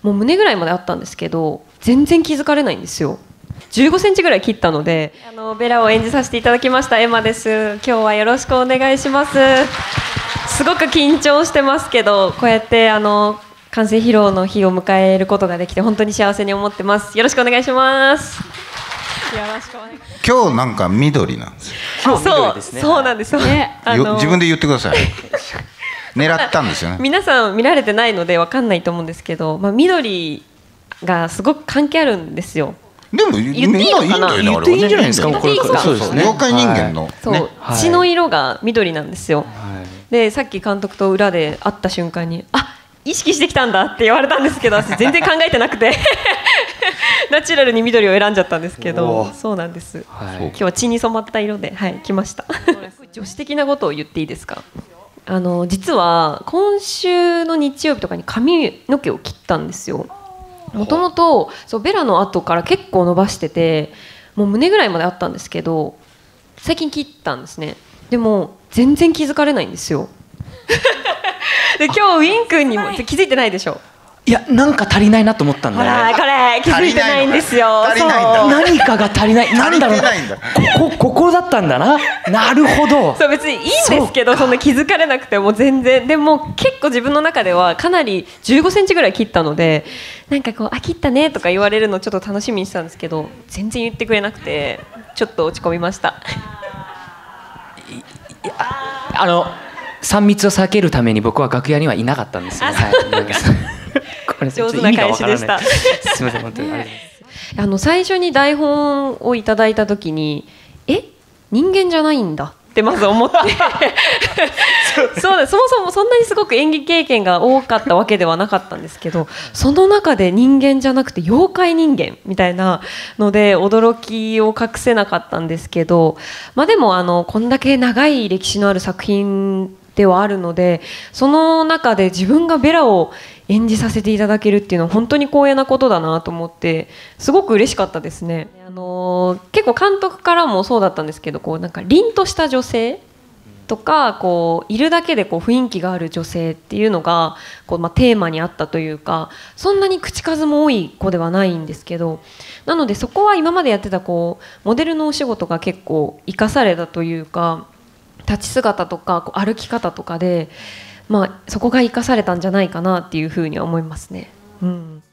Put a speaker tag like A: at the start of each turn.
A: もう胸ぐらいまであったんですけど全然気づかれないんですよ。15センチぐらい切ったので、ベラを演じさせていただきましたエマです。今日はよろしくお願いします。すごく緊張してますけど、こうやって完成披露の日を迎えることができて本当に幸せに思ってます。よろしくお願いします。よろしくお願いします。
B: 今日なんか緑なんですよ。
A: 今日緑ですね。そうなんですね。
B: 自分で言ってください。狙ったんですよね。
A: 皆さん見られてないので分かんないと思うんですけど、緑がすごく関係あるんですよ。
B: でも言っていいのかな。
C: 言っていいんじゃないですか。これ
B: そうですね。妖怪人間の
A: 血の色が緑なんですよ。でさっき監督と裏で会った瞬間に意識してきたんだって言われたんですけど、私全然考えてなくてナチュラルに緑を選んじゃったんですけど、そうなんです、今日は血に染まった色で、来ました女子的なことを言っていいですか。実は今週の日曜日とかに髪の毛を切ったんですよ。もともとベラの後から結構伸ばしてて、もう胸ぐらいまであったんですけど最近切ったんですね。でも全然気づかれないんですよで今日ウィン君にも気づいてないでしょ。
C: いや、なんか足りないなと思ったんだよね。
A: ほらこれ気づいてないんですよ。
B: 足りないんだ。
C: 何かが足りない。なんだろう。ここだったんだな。なるほど。
A: そう、別にいいんですけど、そんな気づかれなくても全然。でも結構自分の中ではかなり15センチぐらい切ったので、なんか切ったねとか言われるのちょっと楽しみにしてたんですけど、全然言ってくれなくてちょっと落ち込みました。
C: 3密を避けるために僕は楽屋にはいなかったんですよ。
A: 上手な返しでした。
C: すみません、本当にありがとうございます。
A: 最初に台本をいただいた時に人間じゃないんだってまず思ってそもそもそんなにすごく演技経験が多かったわけではなかったんですけど、その中で人間じゃなくて妖怪人間みたいなので驚きを隠せなかったんですけど、でもこんだけ長い歴史のある作品ではあるので、その中で自分がベラを演じさせていただけるっていうのは本当に光栄なことだなと思ってすごく嬉しかったですね。結構監督からもそうだったんですけど、なんか凛とした女性とかいるだけで雰囲気がある女性っていうのがテーマにあったというか、そんなに口数も多い子ではないんですけど、なのでそこは今までやってたモデルのお仕事が結構生かされたというか、立ち姿とか歩き方とかで、そこが生かされたんじゃないかなっていうふうには思いますね。うん。